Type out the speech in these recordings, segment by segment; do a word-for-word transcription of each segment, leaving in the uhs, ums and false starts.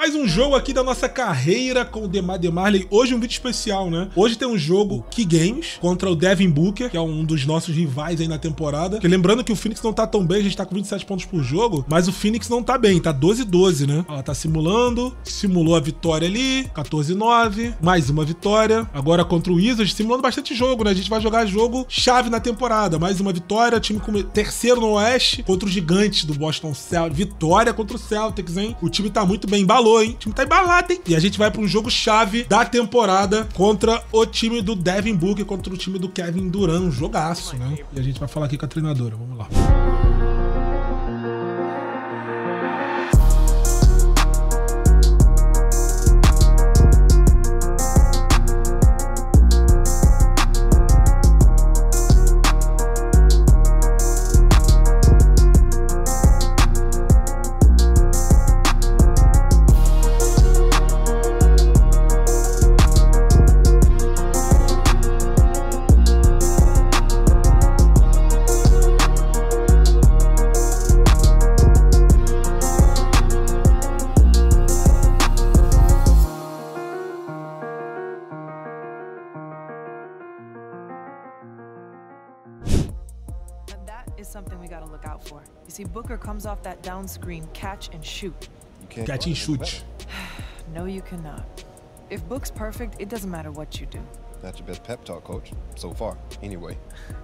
Mais um jogo aqui da nossa carreira com o Demar DeMarley. Hoje um vídeo especial, né? Hoje tem um jogo Key Games contra o Devin Booker, que é um dos nossos rivais aí na temporada. Porque lembrando que o Phoenix não tá tão bem, a gente tá com vinte e sete pontos por jogo, mas o Phoenix não tá bem, tá doze a doze, né? Ela tá simulando, simulou a vitória ali, quatorze a nove, mais uma vitória. Agora contra o Wizards, simulando bastante jogo, né? A gente vai jogar jogo chave na temporada. Mais uma vitória, time com terceiro no Oeste contra os gigantes do Boston Celtics. Vitória contra o Celtics, hein? O time tá muito bem, embalou, hein? O time tá embalado, hein? E a gente vai pra um jogo chave da temporada contra o time do Devin Booker, contra o time do Kevin Durant. Um jogaço, né? E a gente vai falar aqui com a treinadora. Vamos lá. Is something we gotta look out for. You see, Booker comes off that down screen, catch and shoot. You can't Catch and shoot. No, you cannot. If Book's perfect, it doesn't matter what you do. That's your best pep talk, coach. So far, anyway.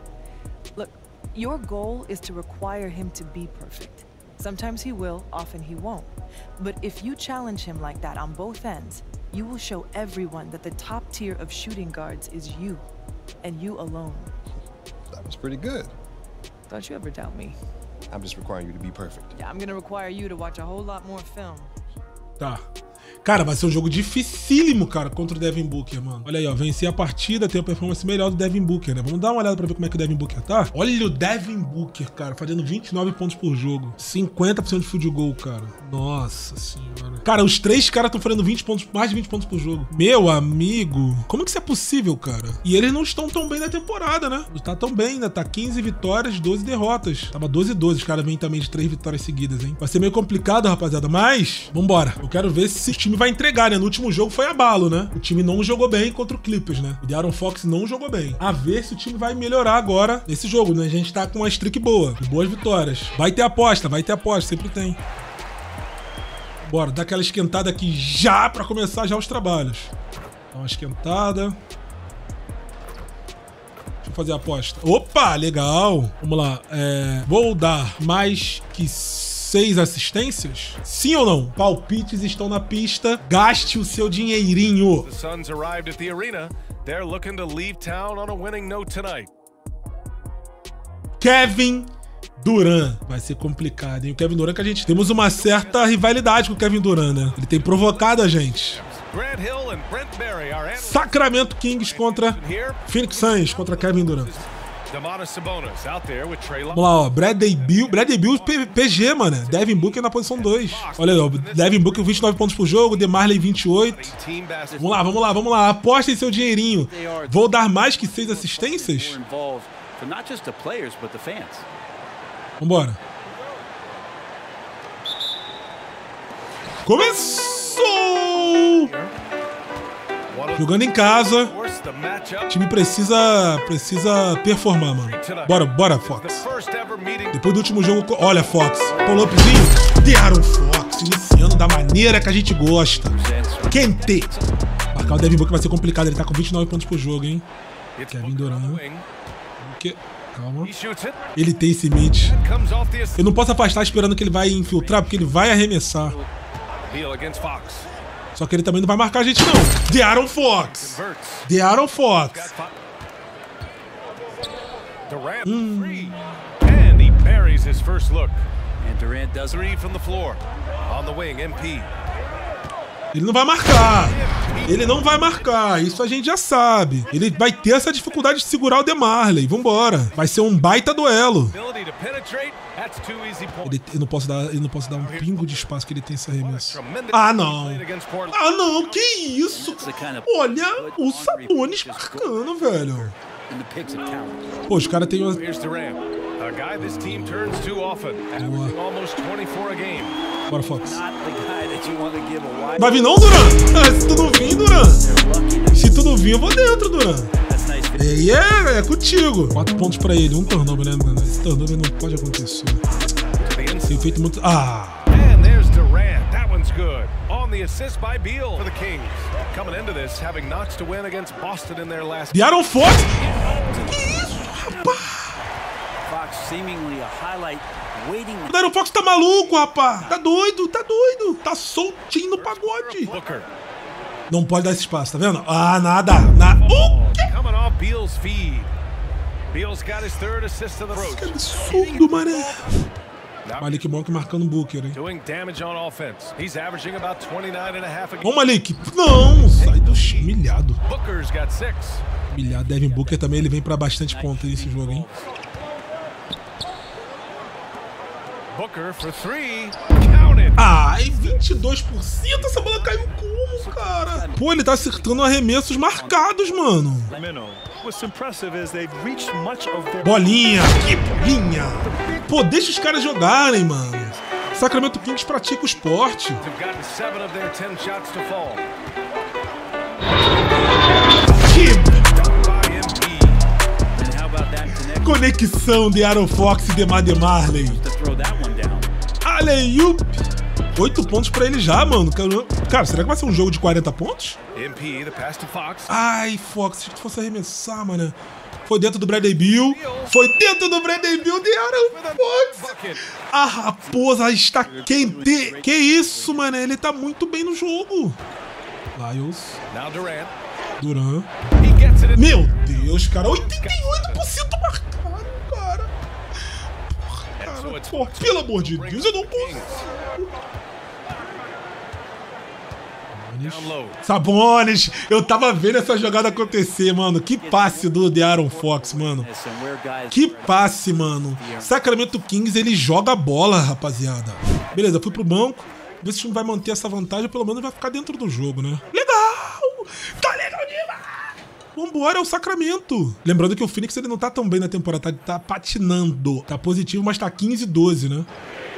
Look, your goal is to require him to be perfect. Sometimes he will, often he won't. But if you challenge him like that on both ends, you will show everyone that the top tier of shooting guards is you, and you alone. That was pretty good. Don't you ever doubt me. I'm just requiring you to be perfect. Yeah, I'm gonna require you to watch a whole lot more film. Tá. Cara, vai ser um jogo dificílimo, cara, contra o Devin Booker, mano. Olha aí, ó, vencer a partida, tem a performance melhor do Devin Booker, né? Vamos dar uma olhada pra ver como é que o Devin Booker tá. Olha o Devin Booker, cara, fazendo vinte e nove pontos por jogo. cinquenta por cento de field goal, cara. Nossa senhora. Cara, os três caras estão fazendo vinte pontos, mais de vinte pontos por jogo. Meu amigo, como que isso é possível, cara? E eles não estão tão bem na temporada, né? Não tá tão bem, né? Tá quinze vitórias, doze derrotas. Tava doze a doze, os caras vêm também de três vitórias seguidas, hein? Vai ser meio complicado, rapaziada, mas vambora. Eu quero ver se o time vai entregar, né? No último jogo foi abalo, né? O time não jogou bem contra o Clippers, né? O De'Aaron Fox não jogou bem. A ver se o time vai melhorar agora nesse jogo, né? A gente tá com uma streak boa, de boas vitórias. Vai ter aposta, vai ter aposta, sempre tem. Bora, dá aquela esquentada aqui já pra começar já os trabalhos. Dá uma esquentada. Deixa eu fazer a aposta. Opa, legal. Vamos lá. É, vou dar mais que seis assistências? Sim ou não? Palpites estão na pista. Gaste o seu dinheirinho. The Suns arrived at the arena. They're looking to leave town on a winning note tonight. Kevin Durant. Vai ser complicado, hein? O Kevin Durant que a gente... Temos uma certa rivalidade com o Kevin Durant, né? Ele tem provocado a gente. Grant Hill and Brent Barry are Sacramento Kings contra Phoenix Suns contra Kevin Durant. Vamos lá, ó. Bradley Beal. Bradley Beal P G, mano. Devin Booker na posição dois. Olha aí, ó. Devin Booker vinte e nove pontos por jogo. DeMarley vinte e oito. Vamos lá, vamos lá, vamos lá. Apostem seu dinheirinho. Vou dar mais que seis assistências? Vambora. Começou! Jogando em casa. O time precisa, precisa performar, mano. Bora, bora, Fox. Depois do último jogo... Olha, Fox. Pull-upzinho. De'Aaron Fox. Iniciando da maneira que a gente gosta. Quente. Marcar o Devin Booker vai ser complicado. Ele tá com vinte e nove pontos por jogo, hein. Kevin Durant. Que... Calma. Ele tem esse mid. Eu não posso afastar esperando que ele vai infiltrar, porque ele vai arremessar. Só que ele também não vai marcar a gente, não. De'Aaron Fox. De'Aaron Fox. Hum. Ele não vai marcar. Ele não vai marcar. Isso a gente já sabe. Ele vai ter essa dificuldade de segurar o DeMarley. Vambora. Vai ser um baita duelo. Ele, eu, não posso dar, eu não posso dar um pingo de espaço que ele tem esse arremesso. Ah, não. Ah, não. Que isso? Olha o Sabonis marcando, velho. Pô, os caras têm... Boa. Bora, Fox. Vai vir não, Duran? Ah, se tu não vir, Duran. Se tu não vir, eu vou dentro, Duran. E é, é contigo. Quatro pontos pra ele. Um turnover, né? Esse turnover não pode acontecer. Tem feito muito... Ah! And there's Durant. That one's good. On the assist by Beal for the Kings. Coming into this, having Knox to win against Boston in their last... De'Aaron Fox? Que isso, rapaz? Fox seemingly a highlight waiting. O De'Aaron Fox tá maluco, rapaz. Tá doido, tá doido. Tá soltinho no pagode. Booker. Não pode dar esse espaço, tá vendo? Ah, nada. Na... O quê? Coming off Beal's feed. Beal's got his third assist of the road. Que absurdo, mané. Malik Monk marcando o Booker, hein? Doing damage on offense. He's averaging about twenty-nine and a half a game. Ô, Malik. Não, sai do chão. Humilhado. Booker's got six. Humilhado. Devin Booker também, ele vem pra bastante ponta nesse jogo, hein? Booker for three. Count it. Ai, vinte e dois por cento essa bola caiu como, cara? Pô, ele tá acertando arremessos marcados, mano. Bolinha, que bolinha. Pô, deixa os caras jogarem, mano. Sacramento Kings pratica o esporte. They've gotten seven of their ten shots to fall. Que Done by M P. And how about that connection conexão de Aaron Fox e DeMar DeMarley. to throw that one down? Alley-oop. Oito pontos pra ele já, mano. Cara, será que vai ser um jogo de quarenta pontos? M P, the pass to Fox. Ai, Fox, se tu fosse arremessar, mano. Foi dentro do Bradley Beal. Foi dentro do Bradley Beal de Aaron Fox. Bucket. A raposa está quente. Que isso, mano? Ele tá muito bem no jogo. Lyles. Now Durant. Duran. He gets it in. Meu Deus, cara. oitenta e oito por cento marcado, cara. Porra, cara. Porra, pelo amor de Deus, eu não consigo. Down low. Sabonis, eu tava vendo essa jogada acontecer, mano. Que passe do De'Aaron Fox, mano. And where guys Que passe, mano. Sacramento Kings, ele joga a bola, rapaziada. Beleza, eu fui pro banco. Ver se o time vai manter essa vantagem, ou pelo menos vai ficar dentro do jogo, né? Legal! Tá legal demais! Vambora, é o Sacramento. Lembrando que o Phoenix, ele não tá tão bem na temporada, tá, tá patinando. Tá positivo, mas tá quinze a doze, né?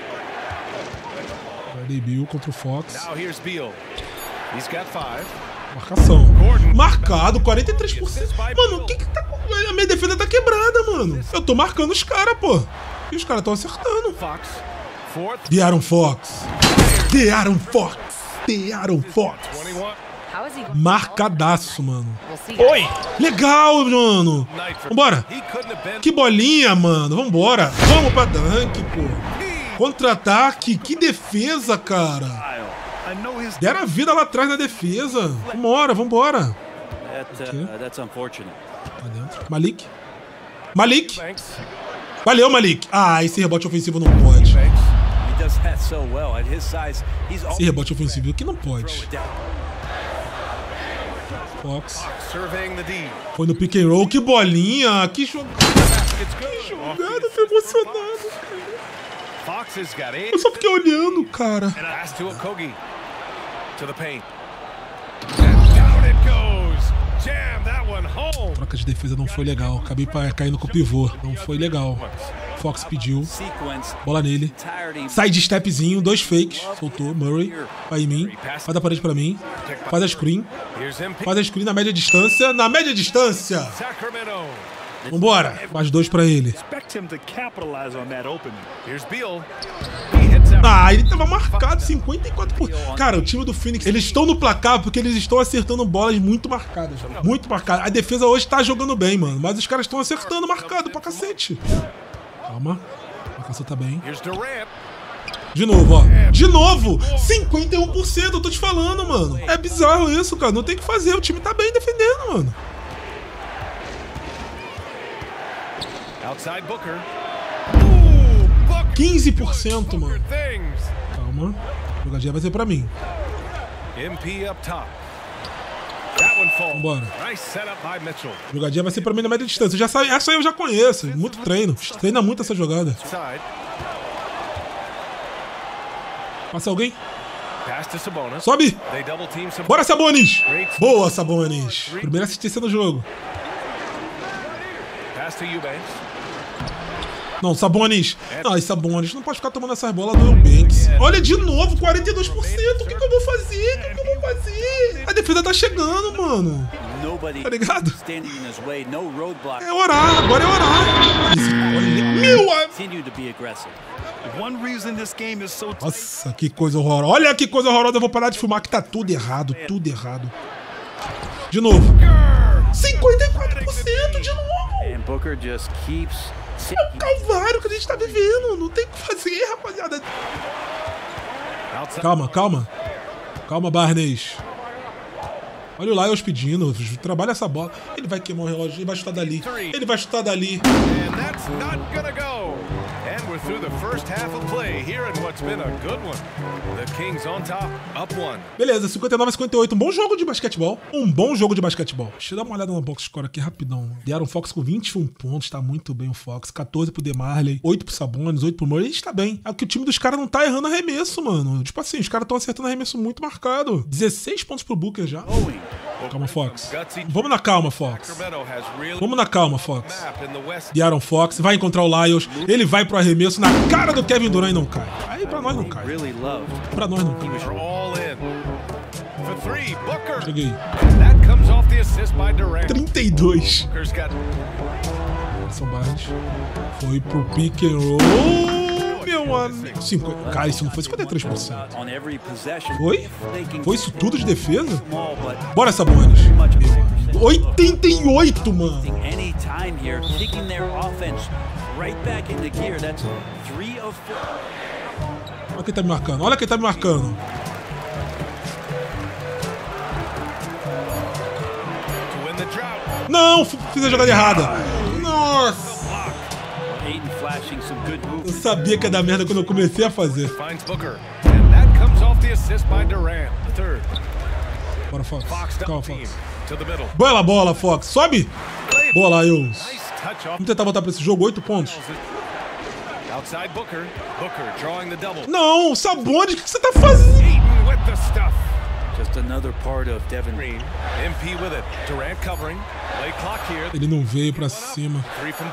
Bradley Beal contra o Fox. Now here's Beal. He's got five. Marcação. Marcado, quarenta e três por cento. Mano, o que que tá... A minha defesa tá quebrada, mano. Eu tô marcando os caras, pô. E os caras tão acertando. Fox. Fourth. De'Aaron Fox. De'Aaron Fox. De'Aaron Fox. twenty-one. How is he going? Marcadaço, mano. We'll see. Oi! Legal, mano. Night for Vambora. He couldn't have been. Que bolinha, mano. Vambora. Vamos pra dunk, pô. Contra-ataque. Que defesa, cara. Deram a vida lá atrás na defesa. Vambora, vambora. that, uh, Okay. that's unfortunate. Tá dentro. Malik. Malik. Banks. Valeu, Malik. Ah, esse rebote ofensivo não pode. Banks. He does that so well at his size. He's Esse rebote ofensivo aqui não throw pode. it down. Fox. Surveying the D. Foi no pick and roll. Que bolinha. Que jogada. It's good. Jogada, tô emocionado. Fox has got eight. Eu só fiquei olhando, cara. And a pass to Okogie. To the paint. And down it goes. Jam that one home. Troca de defesa não foi legal. Acabei pa- caindo com o pivô. Não foi legal. Fox pediu. Sequence. Bola nele. Entirety. Side stepzinho. Dois fakes. Soltou. Murray. Vai em mim. Faz a parede pra mim. Faz a screen. Here's M P. Faz a screen na média distância. Na média distância. Sacramento. Vambora. Mais dois pra ele. Expect him to capitalize on that opening. Here's Beal. He hits out. Ah, ele tava marcado. cinquenta e quatro por cento. Cara, o time do Phoenix, eles estão no placar porque eles estão acertando bolas muito marcadas. Muito marcadas. A defesa hoje tá jogando bem, mano. Mas os caras estão acertando marcado pra cacete. Calma. A marcação tá bem. Here's Durant. De novo, ó. De novo! cinquenta e um por cento, eu tô te falando, mano. É bizarro isso, cara. Não tem o que fazer. O time tá bem defendendo, mano. Outside Booker. Ooh, Booker. quinze por cento, Booker mano. things. Calma. A jogadinha vai ser pra mim. M P up top. That one falls. Vambora. Nice setup by Mitchell. A jogadinha vai ser pra mim na média distância. Eu já sa... Essa aí eu já conheço. Muito treino. Treina muito essa jogada. Side. Passa alguém. Pass to Sabonis. Sobe! They double team Sabonis. Bora, Sabonis! Boa, Sabonis! Primeira assistência no jogo. Pass to Eubanks. Não, Sabonis. Não, e Sabonis não pode ficar tomando essas bolas do Eubanks. Olha de novo, quarenta e dois por cento. O que, que eu vou fazer? O que, que eu vou fazer? A defesa tá chegando, mano. Tá ligado? É orar, agora é orar. Olha, meu... Nossa, que coisa horrorosa. Olha que coisa horrorosa. Eu vou parar de filmar que tá tudo errado, tudo errado. De novo. cinquenta e quatro por cento de novo. É o calvário que a gente tá vivendo. Não tem o que fazer, rapaziada. Calma, calma. Calma, Barnes. Olha o Lyles pedindo. Trabalha essa bola. Ele vai queimar o relógio. Ele vai chutar dali. Ele vai chutar dali. And we're through the first half of play here in what's been a good one. The Kings on top, up one. Beleza, cinquenta e nove a cinquenta e oito. Um bom jogo de basquetebol. Um bom jogo de basquetebol. Deixa eu dar uma olhada no box score aqui rapidão. Deram Fox com vinte e um pontos. Tá muito bem o Fox. quatorze pro DeMarley. oito pro Sabonis. oito pro Murray. Ele está bem. É que o time dos caras não tá errando arremesso, mano. Tipo assim, os caras estão acertando arremesso muito marcado. dezesseis pontos pro Booker já. Calma, Fox. Vamos na calma, Fox. Vamos na calma, Fox. De'Aaron Fox vai encontrar o Lyles. Ele vai pro arremesso na cara do Kevin Durant e não cai. Aí pra nós não cai. Pra nós não cai. Cheguei. trinta e dois. São Barnes. Foi pro pick and roll. Meu amigo. Cinco... Cara, isso não foi cinquenta e três por cento. Foi? Foi isso tudo de defesa? Bora, Sabonis. oitenta e oito, mano. Olha quem tá me marcando. Olha quem tá me marcando. Não, fiz a jogada errada. Nossa. Eu sabia que ia dar merda quando eu comecei a fazer. Bora, Fox. Calma, Fox. Boa bola, Fox. Sobe. Boa, Lyles. Vamos tentar voltar pra esse jogo. oito pontos. Não, Sabonis, o que você tá fazendo? Ele não veio pra cima.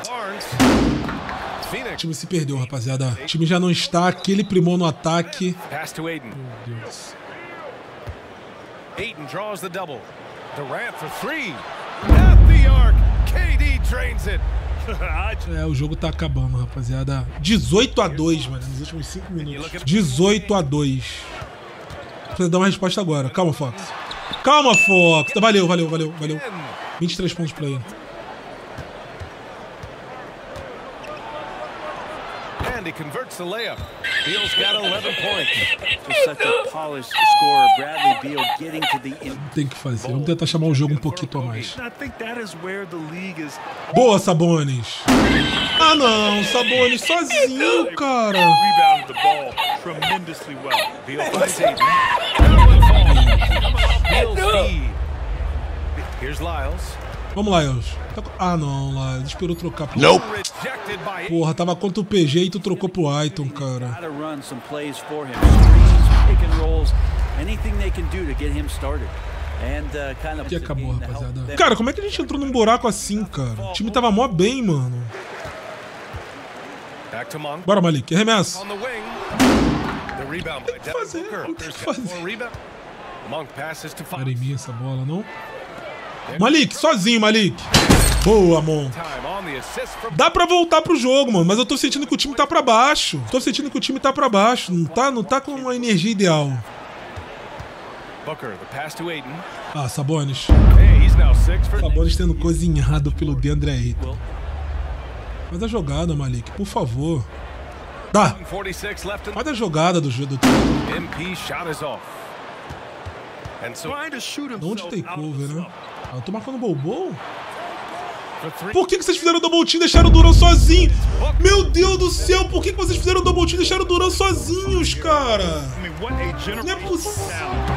O time se perdeu, rapaziada. O time já não está aquele primor no ataque. Meu Deus. Ayton draws the double. Durant for three. At the arc. K D trains it. É, o jogo tá acabando, rapaziada. dezoito a dois, mano, nos últimos cinco minutos. dezoito a dois. Precisa dar uma resposta agora. Calma, Fox. Calma, Fox. Valeu, valeu, valeu, valeu. vinte e três pontos pra ele. And he converts the layup. Beal's got eleven points. Just such a polished scorer, Bradley Beal getting to the in. Tem que fazer. Vamos tentar chamar o jogo um pouquinho a mais. Boa, Sabonis. Ah, não. Sabonis sozinho, cara. Here's Lyles. Vamos, Lyles. Ah, não, Lyles. Esperou trocar pro... Nope. Porra, tava contra o P G e tu trocou pro Ayton, cara. Que acabou, rapaziada. Cara, como é que a gente entrou num buraco assim, cara? O time tava mó bem, mano. Bora, Malik. Arremesso. Tem que fazer. Não tem que fazer. Aremia essa bola, não? Malik, sozinho, Malik. Boa, Mon. Dá pra voltar pro jogo, mano, mas eu tô sentindo que o time tá pra baixo. Tô sentindo que o time tá pra baixo. Não tá, não tá com uma energia ideal. Ah, Sabonis. Sabonis tendo cozinhado pelo DeAndre Ayton. Faz a jogada, Malik, por favor. Dá. Faz a jogada do jogo do time. Onde tem cover, né? Ah, eu tô marcando bobo. Por que, que vocês fizeram double team e deixaram o Durant sozinho? Meu Deus do céu, por que, que vocês fizeram double team e deixaram o Durant sozinhos, cara? Não é possível.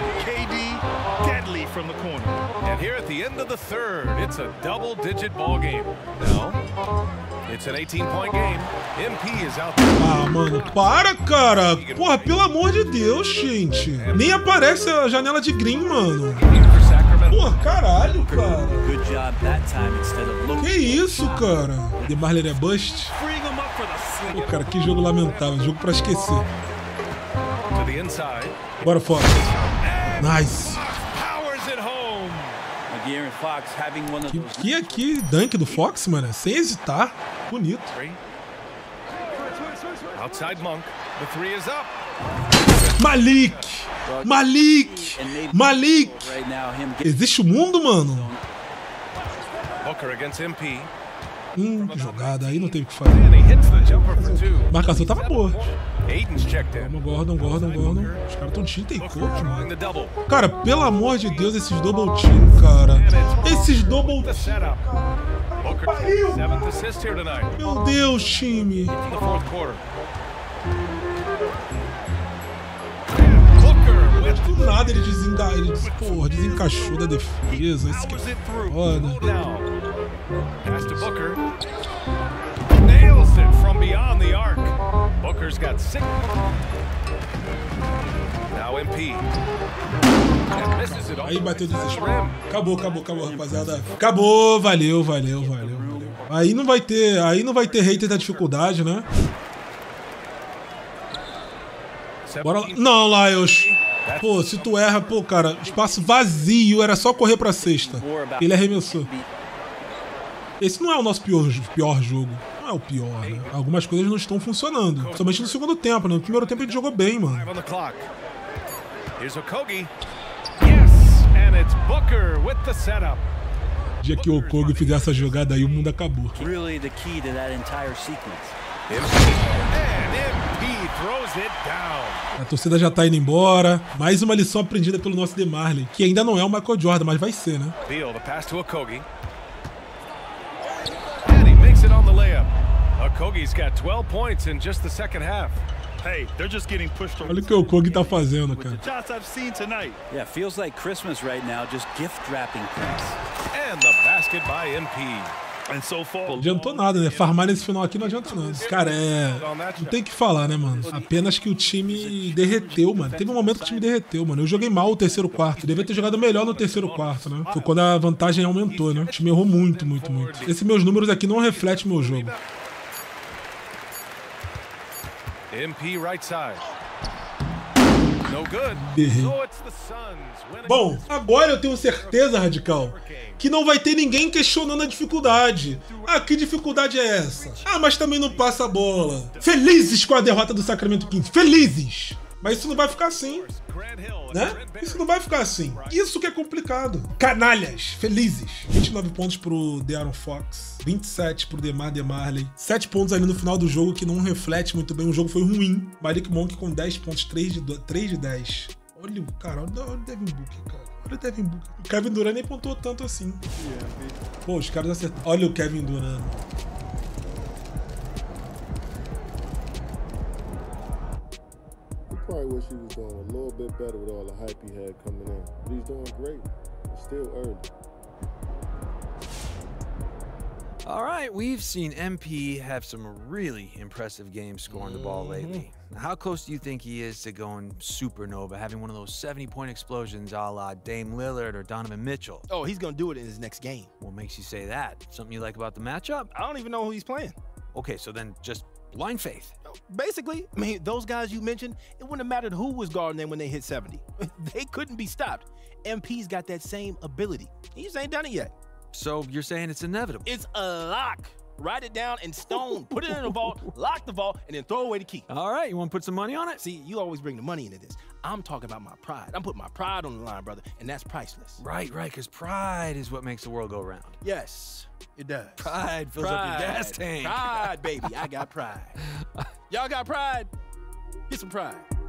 And here at the end of the third, it's a double-digit ball game. Now, it's an eighteen point game. M P is out there. Ah, mano, para, cara. Porra, pelo amor de Deus, gente. Nem aparece a janela de green, mano. Porra, caralho, cara. Que isso, cara? DeMarley é bust? Pô, cara, que jogo lamentável. Jogo pra esquecer. To the inside. Bora, Fox. Nice. Powers it home. De'Aaron Fox having one of Que, those. que aqui, dunk do Fox, mano. Sem hesitar. Bonito. Three. Outside Monk. The three is up. Malik! Malik! And maybe Malik! right now him getting Existe o mundo, mano? Booker against M P. Hum, que jogada. Aí não tem o que fazer. And he hits the jumper for two. Marcação tava boa. Aiden's checked in. Calma, Gordon, Gordon, Gordon. Os caras tão cheio, tem Booker coach, drawing mano. the double. Cara, pelo amor de Deus, esses double team, cara. Esses double The team. setup. Booker seventh assist here tonight Meu Deus, time. in the fourth quarter. Booker with Do nada ele, desenga... ele porra, desencaixou da defesa. Esse que powers é it through. foda. Now, pass to Booker. Nails it from beyond the arc. Booker's got six. Now M P. And misses it Aí all bateu o the desespero. rim. Acabou, acabou, acabou, rapaziada. Acabou, valeu, valeu, valeu, valeu. Aí não vai ter, aí não vai ter hater da dificuldade, né? Bora lá. Não, Lyles. Pô, se tu erra, pô, cara, espaço vazio, era só correr pra cesta. Ele arremessou. Esse não é o nosso pior, pior jogo. Não é o pior, né? Algumas coisas não estão funcionando. Somente no segundo tempo, né? No primeiro tempo ele jogou bem, mano. Five on the clock. Here's Okogie. Yes, and it's Booker with the setup. O dia que o Okogie fizer essa jogada aí, o mundo acabou. really the key to that entire sequence. M P. And M P throws it down. A torcida já tá indo embora. Mais uma lição aprendida pelo nosso DeMarley, que ainda não é o Michael Jordan, mas vai ser, né? Beal, the pass to Okogie. And he makes it on the layup. Okogie's got twelve points in just the second half. Hey, they're just getting pushed Olha over. o que o Okogie tá fazendo, The cara. shots I've seen tonight. Yeah, feels like Christmas right now, just gift wrapping things. And the basket by M P. And so far, Não adiantou nada, né? Farmar nesse final aqui não adianta nada. Cara, é. Não tem o que falar, né, mano? Apenas que o time derreteu, mano. Teve um momento que o time derreteu, mano. Eu joguei mal o terceiro quarto. Devia ter jogado melhor no terceiro quarto, né? Foi quando a vantagem aumentou, né? O time errou muito, muito, muito. Esses meus números aqui não refletem meu jogo. M P right side. No good. Errei. So it's the Suns winning. Bom, agora eu tenho certeza, Radical, que não vai ter ninguém questionando a dificuldade. Ah, que dificuldade é essa? Ah, mas também não passa a bola. Felizes com a derrota do Sacramento Kings. Felizes! Mas isso não vai ficar assim, Grant Hill, né? Isso não vai ficar assim. Isso que é complicado. Canalhas, felizes. vinte e nove pontos pro De'Aaron Fox, vinte e sete pro DeMar DeMarley. sete pontos ali no final do jogo que não reflete muito bem. O jogo foi ruim. Malik Monk com dez pontos, três de dez. Olha o cara, olha o Devin Booker, cara. Olha o Devin Booker. O Kevin Durant nem pontuou tanto assim. Pô, os caras acertaram. Olha o Kevin Durant. Probably wish he was doing a little bit better with all the hype he had coming in. But he's doing great. It's still early. All right, we've seen M P have some really impressive games scoring the ball lately. Now, how close do you think he is to going supernova, having one of those seventy-point explosions a la Dame Lillard or Donovan Mitchell? Oh, he's going to do it in his next game. What makes you say that? Something you like about the matchup? I don't even know who he's playing. Okay, so then just blind faith. Basically, I mean, those guys you mentioned, it wouldn't have mattered who was guarding them when they hit seventy. They couldn't be stopped. M P's got that same ability. He just ain't done it yet. So you're saying it's inevitable? It's a lock. Write it down in stone, put it in a vault, lock the vault, and then throw away the key. All right, you want to put some money on it? See, you always bring the money into this. I'm talking about my pride. I'm putting my pride on the line, brother, and that's priceless. Right, right, because pride is what makes the world go round. Yes, it does. Pride fills up your gas tank. Pride, baby. I got pride. Y'all got pride? Get some pride.